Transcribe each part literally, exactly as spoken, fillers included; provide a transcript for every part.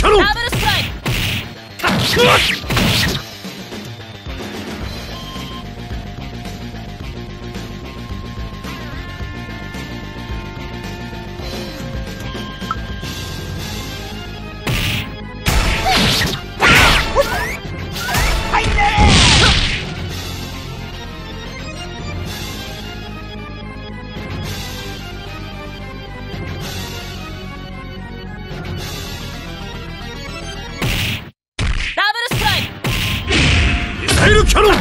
キャノン。 ダブルストライク。 ミサイルキャノン。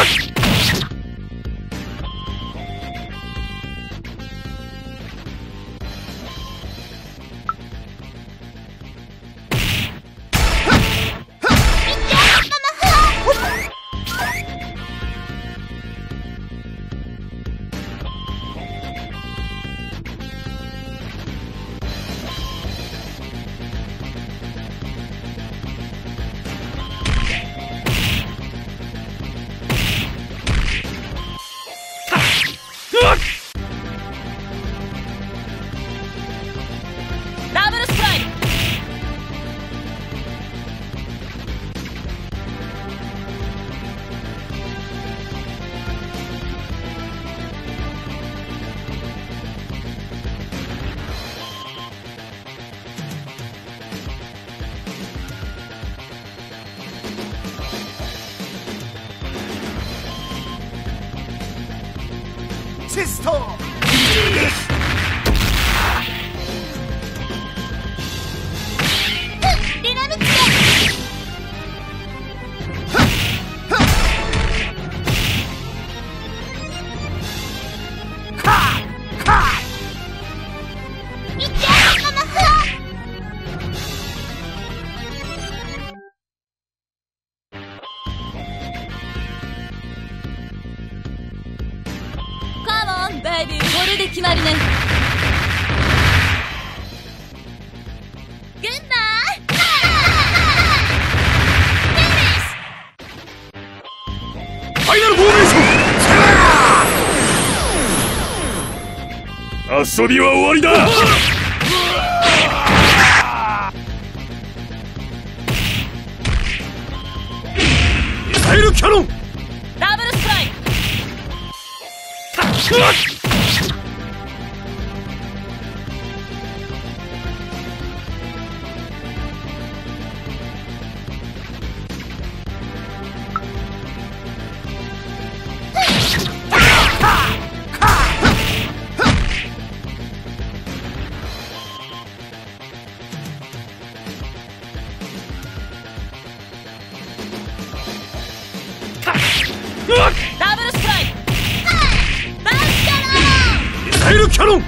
ダブルストライク。 シストディナミック。カモンベイビー、これで決まりね。グッナイファイナルフォーメーション。遊びは終わりだ。ミサイルキャノン。 ダブルストライク。ダブルストライク。バースキャノン。 ミサイルキャノン。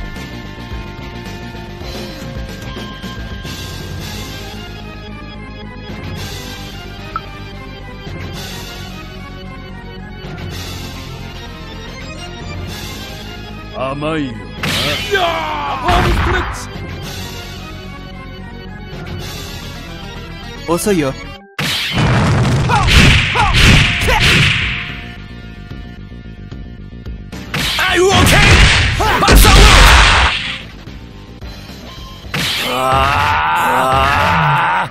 甘いよな。いやー、パームストレッチ。 遅いよ。 I will take Buster Road!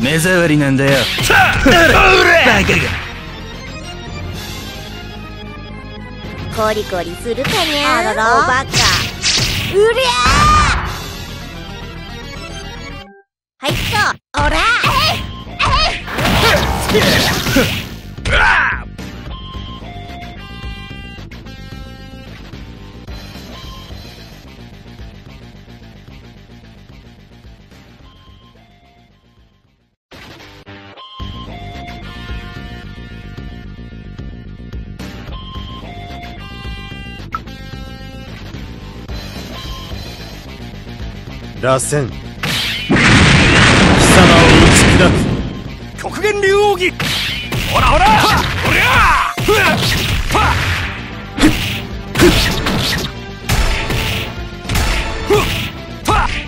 目障りなんだよ。バカが。 コリコリするかにゃ。あらら、おバカ。うりゃー。はいっと、おら。えいえい。 螺旋、貴様を打ち砕く。 極限竜奥義。ほらほらおりゃふっはっふっはっ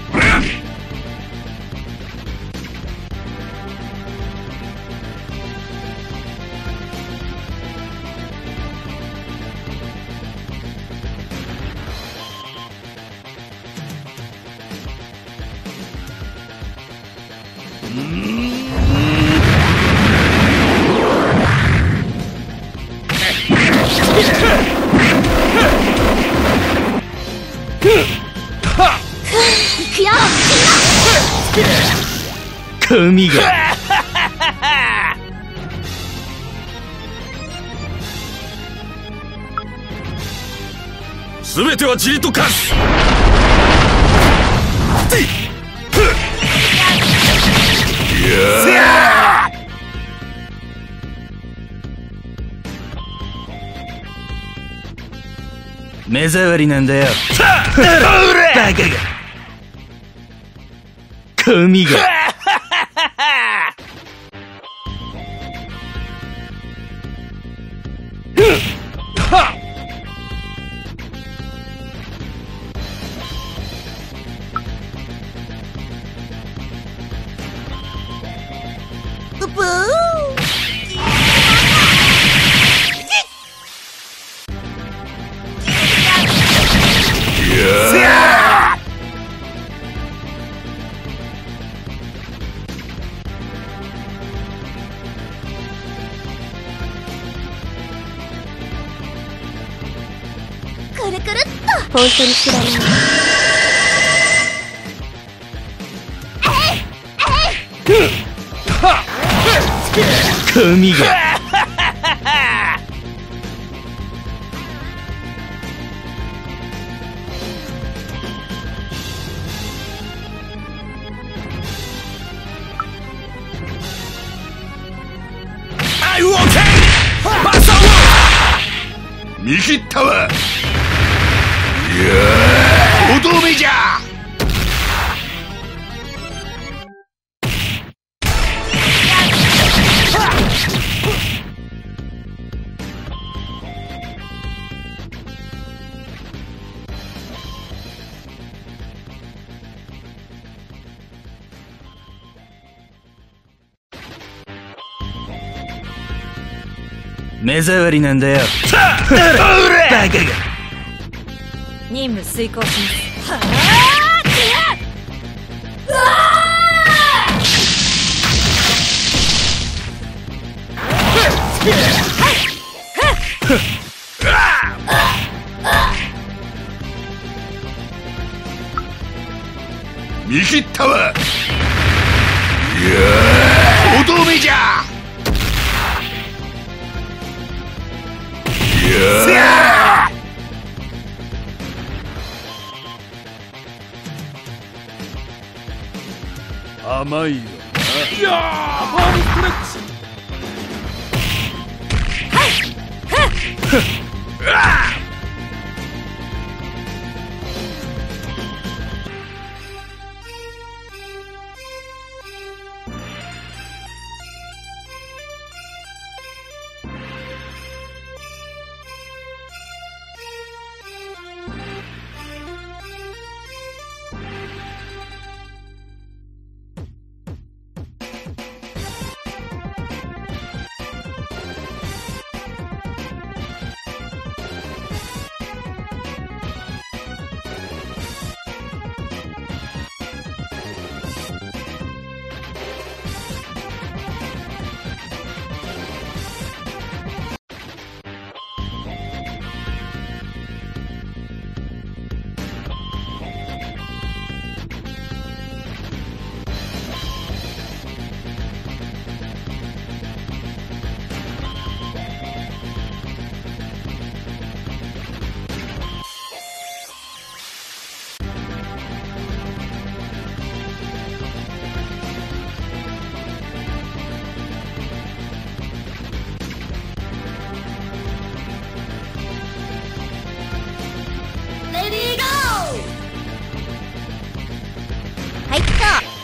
神が。 全ては塵と化す。 目障りなんだよ。バカが。神が。 うぷー。くるくるっと。本当に知らない。 神が。 I will take バサを見切ったわ。いやー、とどめじゃ。 目障りなんだよ。バカが。 任務遂行します。はあうわ見切ったわ。いやー、とどめじゃ。いやー、甘いよな。いやー、パームストレッチ。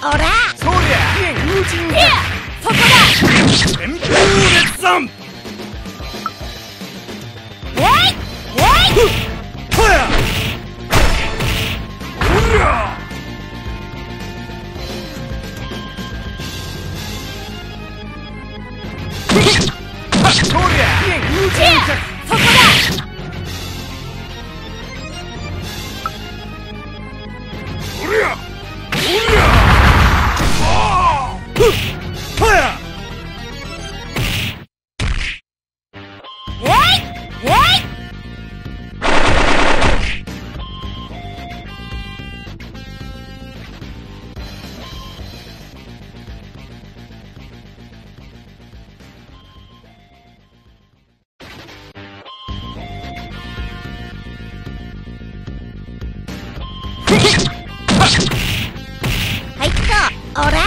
オラそりゃ友人いやそこだ旋風列山えいえいほやおりゃそりゃ友人いやそこだおりゃおりゃああほやえいえいはいっとオラ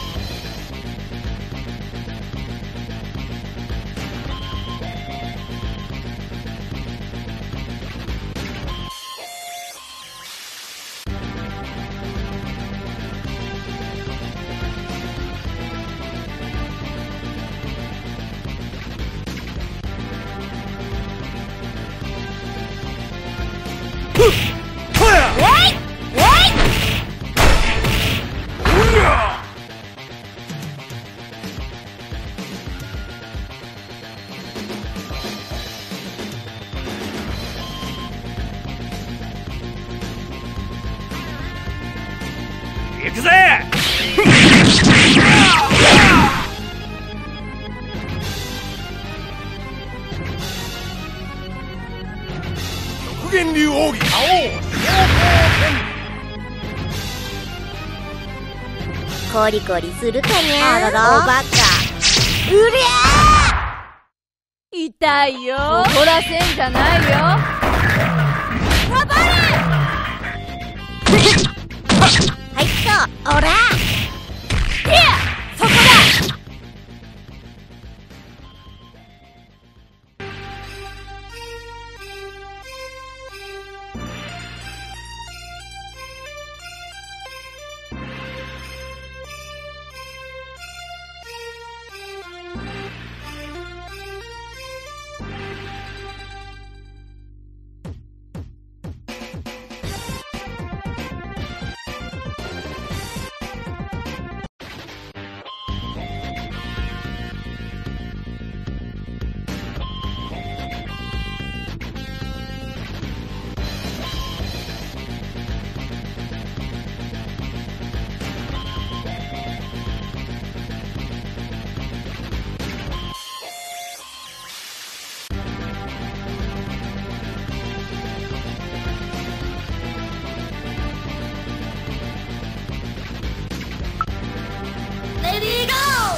ほやえいえいおりゃ行くぜ極限流奥義魔王コリコリするかにゃあららおバカうりゃ痛いよ怒らせんじゃないよーパパレはいっとオラいやそこだレディーゴ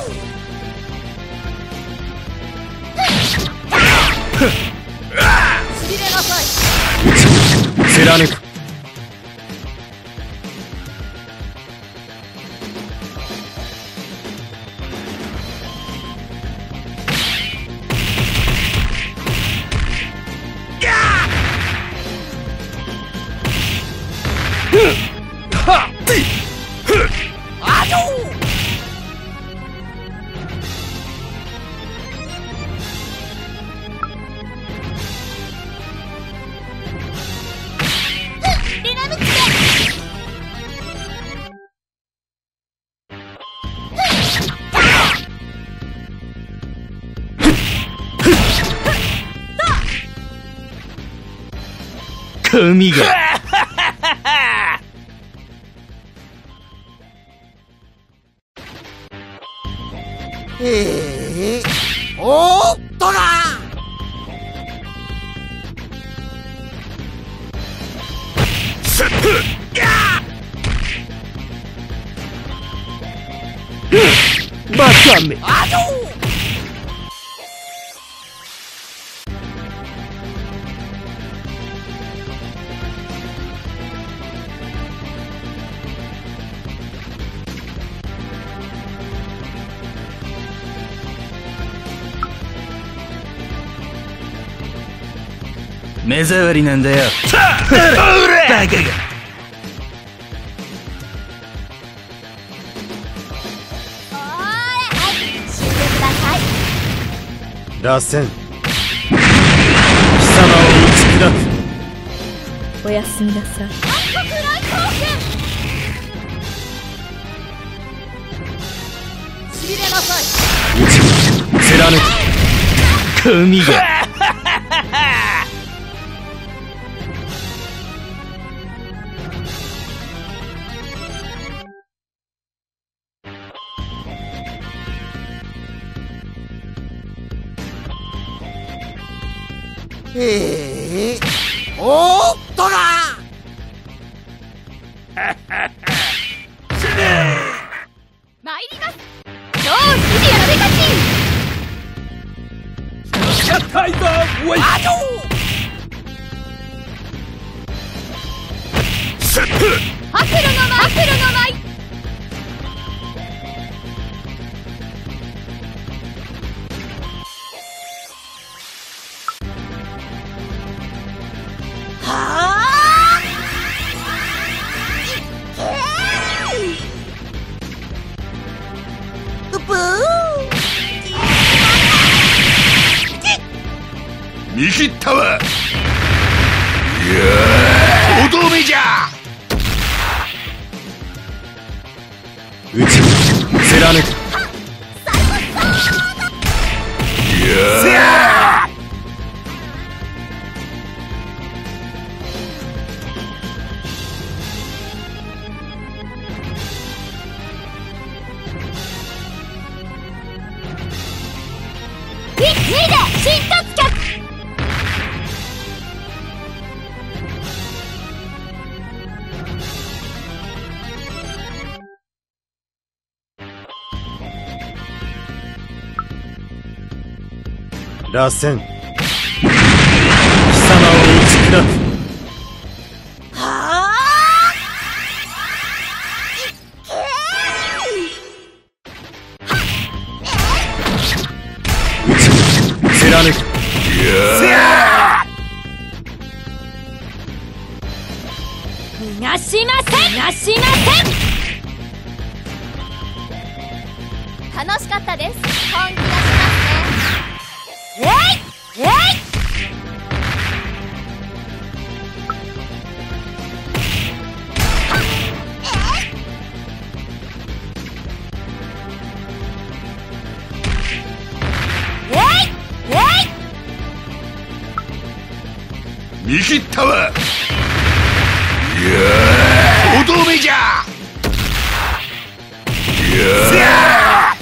しびれなさい貫くリナムチ神がええおーっとなスッフやバカめあじょ目障りなんだよさあおらバカが螺旋貴様を打ち砕く。 おやすみなさい。 暗黒来光剣。しびれなさい。 打ち貫く。 神がええおーっとが参ります。超シビアなデカチン。 タイガーウェイあとセットアクロの舞アクロの舞。はあうぷー見切ったわ。いやーとどめじゃ。 打ち貫く。 いやいちいで新突脚。 螺旋貴様を打ち砕く。 はあ打ち貫く。 いや逃がしません逃がしません。楽しかったです。本気出しますね。えいえい見切ったわ。いやーとどめじゃ。いやー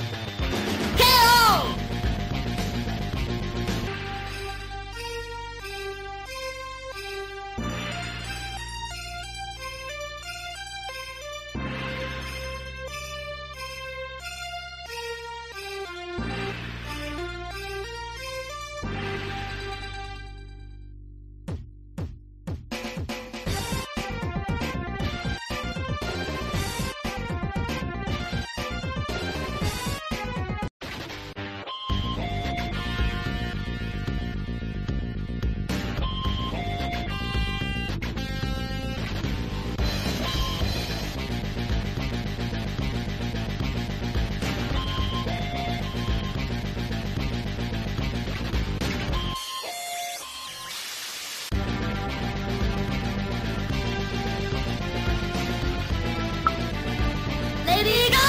レディーゴ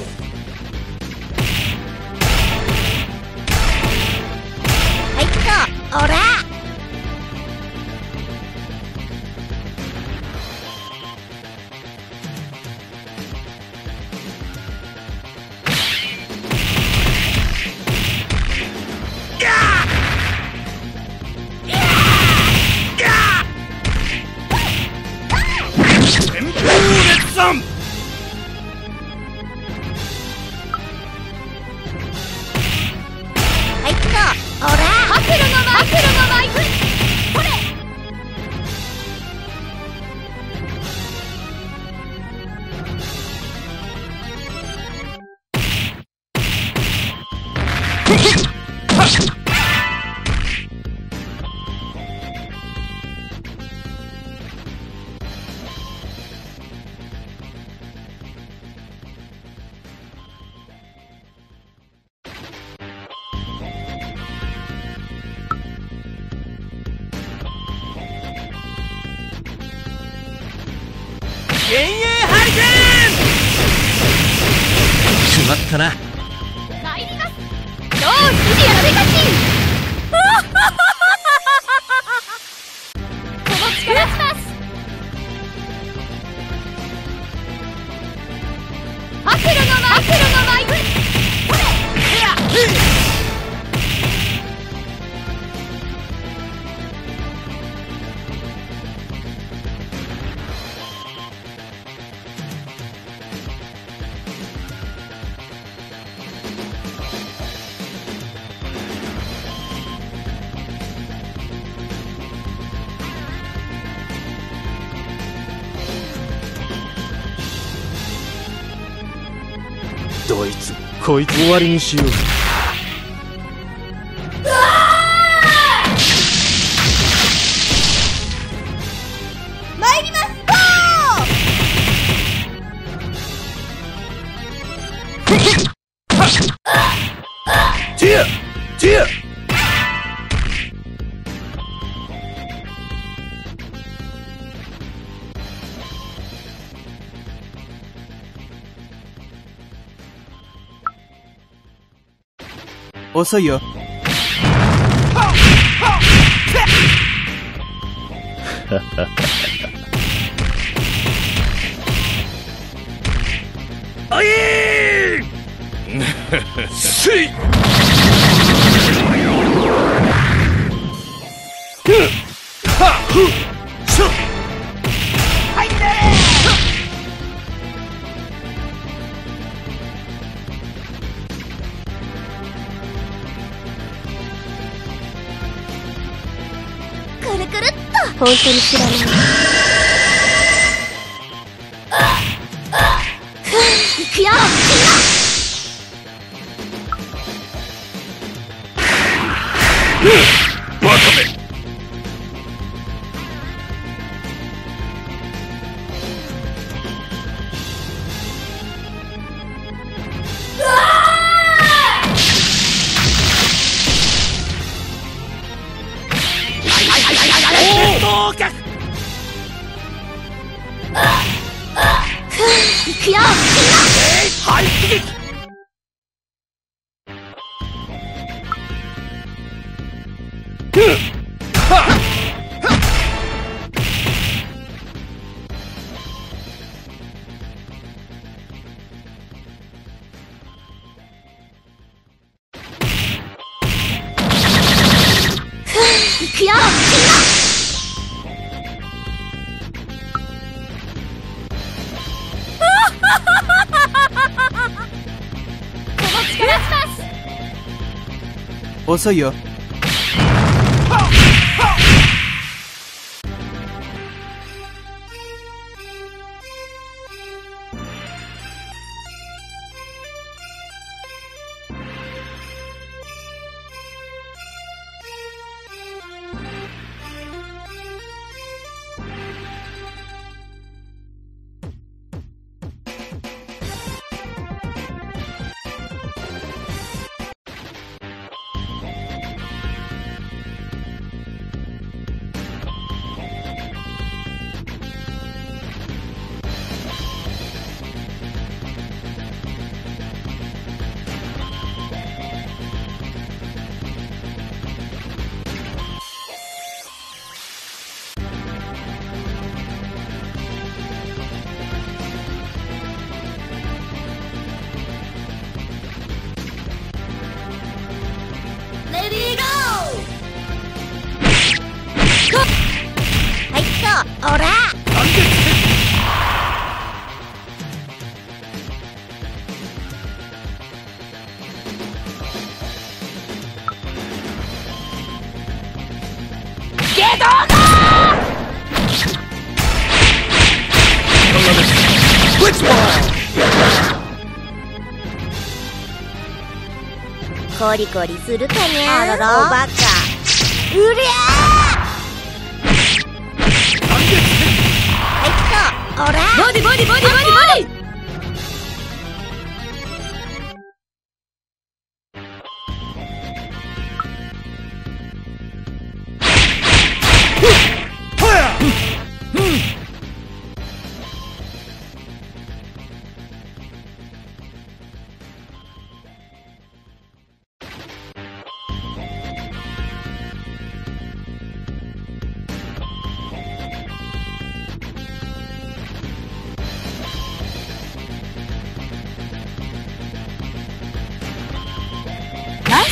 ー。はいっとオラはいっとオラアクロの舞アクロの舞。 幻影ハリケーン。しまったな。 参ります。超筋やられ勝ち。この力します。悪路の舞悪路の舞これどいつこいつ終わりにしよう。 参ります。 ティアティア遅いよ。 おいせいはっしょ入ってくるくるっと。本当に知らない。いくよ。 バカめ。 合格。 いくよ。 はい撃。 いくよ。この力します。 遅いよ。 レディーゴー。はいっと、オラゲドーゴー。コリコリするかにゃ。あらら、おバカ。うりゃー。はいっと、オラボディボディボディボディボディ。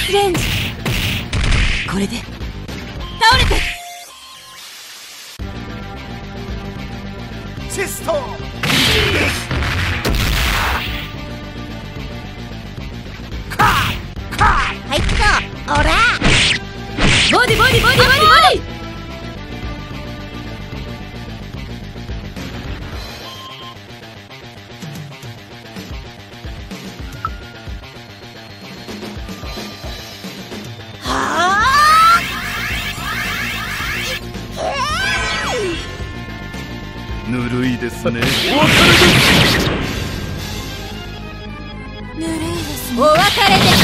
スレンジ。これで倒れて。 チェストはいっとオラボディボディボディボディボディ。 ぬるいですね。 ぬるいですね。お別れです。